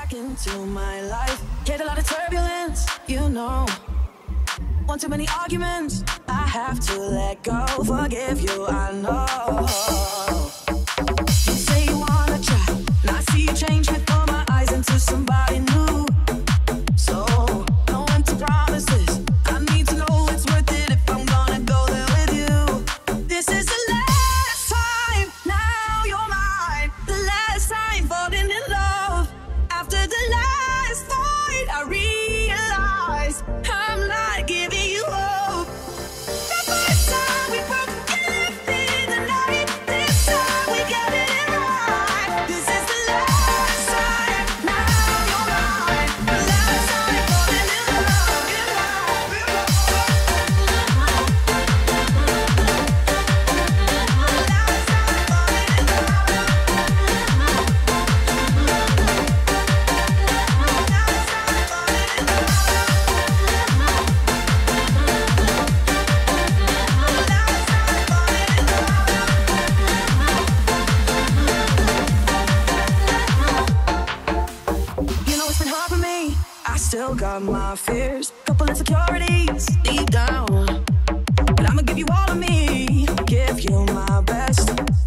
into my life. Hit a lot of turbulence, you know. One too many arguments, I have to let go. Forgive you, I know. You say you wanna try, and I see you change before my eyes into somebody new. So, no empty promises. I need to know it's worth it if I'm gonna go there with you. This is the last time, now you're mine. The last time falling in love. After the last fight, I realize I'm not giving you hope. The first time we broke, you left it in the night. This time we got it right. This is the last time, now you're mine. The last time falling in love. You know it's been hard for me. I still got my fears, couple insecurities deep down. But I'ma give you all of me, give you my best.